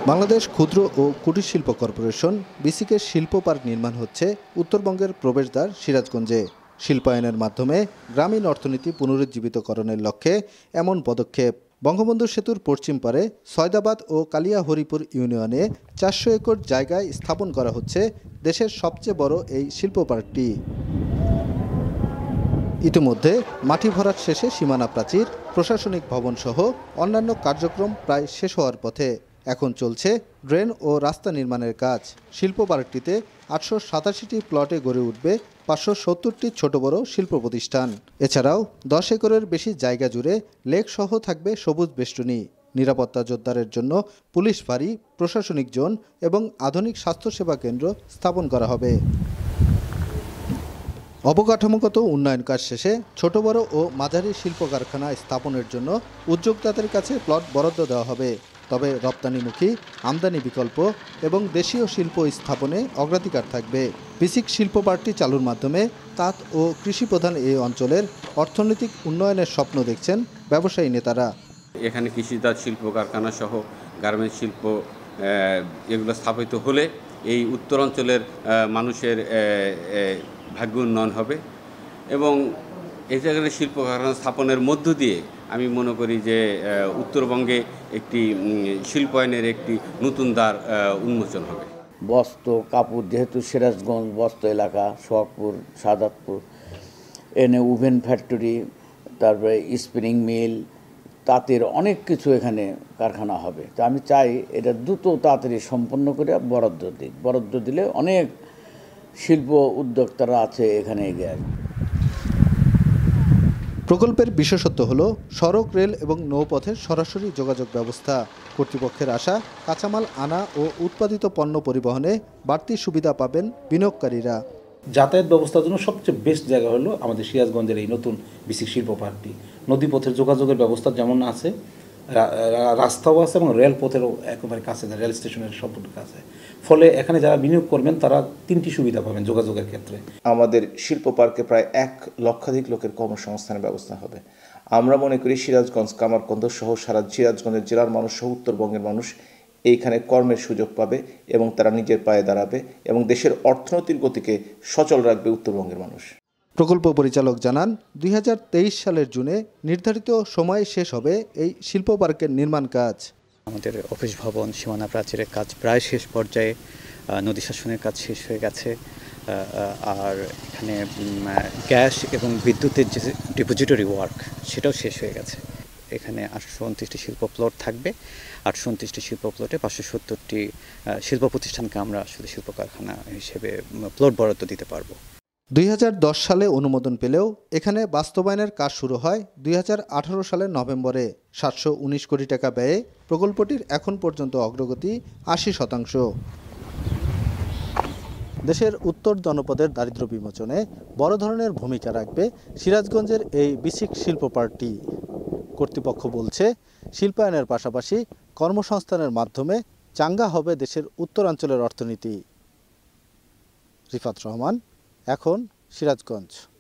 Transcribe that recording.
বাংলাদেশ ক্ষুদ্র ও কুটির শিল্প কর্পোরেশন বিসিকের শিল্প পার্ক নির্মাণ হচ্ছে উত্তরবঙ্গের প্রবেশদ্বার সিরাজগঞ্জে। শিল্পায়নের মাধ্যমে গ্রামীণ অর্থনীতি পুনরুজ্জীবিতকরণের লক্ষ্যে এমন পদক্ষেপ। বঙ্গবন্ধু সেতুর পশ্চিম পারে সয়দাবাদ ও কালিয়াহরিপুর ইউনিয়নে ৪০০ একর জায়গায় স্থাপন করা হচ্ছে দেশের সবচেয়ে বড় এই শিল্প পার্কটি। ইতিমধ্যে মাটি ভরাট শেষে সীমানা প্রাচীর, প্রশাসনিক ভবন সহ অন্যান্য কার্যক্রম প্রায় শেষ হওয়ার পথে। এখন চলছে ড্রেন ও রাস্তা নির্মাণের কাজ। শিল্প পার্কটিতে ৮৮৭টি প্লটে গড়ে উঠবে ৫৭০টি ছোট বড় শিল্প প্রতিষ্ঠান। এছাড়াও ১০ একরের বেশি জায়গা জুড়ে লেক সহ থাকবে সবুজ বেষ্টনী। নিরাপত্তা জোরদারের জন্য পুলিশ ফাঁড়ি, প্রশাসনিক জোন এবং আধুনিক স্বাস্থ্যসেবা কেন্দ্র স্থাপন করা হবে। অবকাঠামোগত উন্নয়ন কাজ শেষে ছোট বড় ও মাঝারি শিল্প কারখানা স্থাপনের জন্য উদ্যোক্তাদের কাছে প্লট বরাদ্দ দেওয়া হবে। তবে রপ্তানিমুখী, আমদানি বিকল্প এবং দেশীয় শিল্প স্থাপনে অগ্রাধিকার থাকবে। বিসিক শিল্প পার্কটি চালুর মাধ্যমে তাঁত ও কৃষি প্রধান এই অঞ্চলের অর্থনৈতিক উন্নয়নের স্বপ্ন দেখছেন ব্যবসায়ী নেতারা। এখানে কৃষিজাত শিল্প কারখানা সহ গার্মেন্টস শিল্প এগুলো স্থাপিত হলে এই উত্তরাঞ্চলের মানুষের ভাগ্য উন্নয়ন হবে এবং এই জায়গায় শিল্প কারখানা স্থাপনের মধ্য দিয়ে আমি মনে করি যে উত্তরবঙ্গে একটি শিল্পায়নের একটি নতুন দ্বার উন্মোচন হবে। বস্ত্র, কাপড়, যেহেতু সিরাজগঞ্জ বস্ত্র এলাকা, সোহাগপুর, সাদাতপুর, এনে ওভেন ফ্যাক্টরি, তারপরে স্পিনিং মিল, তাঁতের অনেক কিছু এখানে কারখানা হবে। তো আমি চাই এটা দ্রুত তাড়াতাড়ি সম্পন্ন করে বরাদ্দ দিই। বরাদ্দ দিলে অনেক শিল্প উদ্যোক্তারা আছে এখানে এগিয়ে আসবে। প্রকল্পের বিশেষত্ব হল সড়ক, রেল এবং নৌপথের সরাসরি যোগাযোগ ব্যবস্থা। কর্তৃপক্ষের আশা, কাঁচামাল আনা ও উৎপাদিত পণ্য পরিবহনে বাড়তি সুবিধা পাবেন বিনিয়োগকারীরা। যাতায়াত ব্যবস্থার জন্য সবচেয়ে বেস্ট জায়গা হলো আমাদের সিরাজগঞ্জের এই নতুন বিসিক শিল্প পার্কটি। নদীপথের যোগাযোগের ব্যবস্থা যেমন আছে, রাস্তাও আছে এবং রেলপথেরও একেবারে কাছে, রেল স্টেশনের সম্পূর্ণ কাছে। ফলে এখানে যারা বিনিয়োগ করবেন তারা 3টি সুবিধা পাবেন যোগাযোগের ক্ষেত্রে। আমাদের শিল্প পার্কে প্রায় 1 লক্ষাধিক লোকের কর্মসংস্থানের ব্যবস্থা হবে। আমরা মনে করি সিরাজগঞ্জ, কামারকন্দ সহ সারা সিরাজগঞ্জের জেলার মানুষ সহ উত্তরবঙ্গের মানুষ এইখানে কর্মের সুযোগ পাবে এবং তারা নিজের পায়ে দাঁড়াবে এবং দেশের অর্থনৈতিক গতিকে সচল রাখবে উত্তরবঙ্গের মানুষ। প্রকল্প পরিচালক জানান, 2023 সালের জুনে নির্ধারিত সময়ে শেষ হবে এই শিল্প পার্কের নির্মাণ কাজ। আমাদের অফিস ভবন, সীমানা প্রাচীরের কাজ প্রায় শেষ পর্যায়ে, নদী শাসনের কাজ শেষ হয়ে গেছে, আর এখানে গ্যাস এবং বিদ্যুতের যে ডিপোজিটরি ওয়ার্ক সেটাও শেষ হয়ে গেছে। এখানে 829টি শিল্প প্লট থাকবে। 829টি শিল্প প্লটে 570টি শিল্প প্রতিষ্ঠানকে আমরা আসলে শিল্প কারখানা হিসেবে প্লট বরাদ্দ দিতে পারবো। 2010 সালে অনুমোদন পেলেও এখানে বাস্তবায়নের কাজ শুরু হয় 2018 সালের নভেম্বরে। 719 কোটি টাকা ব্যয়ে প্রকল্পটির এখন পর্যন্ত অগ্রগতি 80%। দেশের উত্তর জনপদের দারিদ্র্য বিমোচনে বড় ধরনের ভূমিকা রাখবে সিরাজগঞ্জের এই বিসিক শিল্প পার্কটি। কর্তৃপক্ষ বলছে, শিল্পায়নের পাশাপাশি কর্মসংস্থানের মাধ্যমে চাঙ্গা হবে দেশের উত্তরাঞ্চলের অর্থনীতি। রিফাত রহমান, এখন সিরাজগঞ্জ।